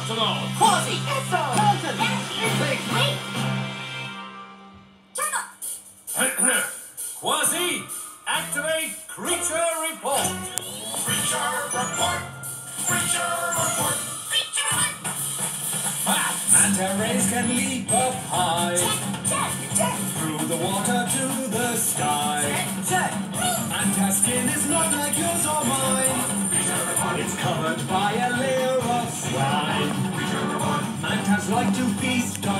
Octonauts. Quasi! Esso! Dalton! Wait! Turtle! Quasi, activate creature report. Creature report! Creature report! Creature report! Manta rays can leap up high, through the water to the sky. Manta's skin is not like yours or mine. It's covered by a layer of slime. Mantas like to feast on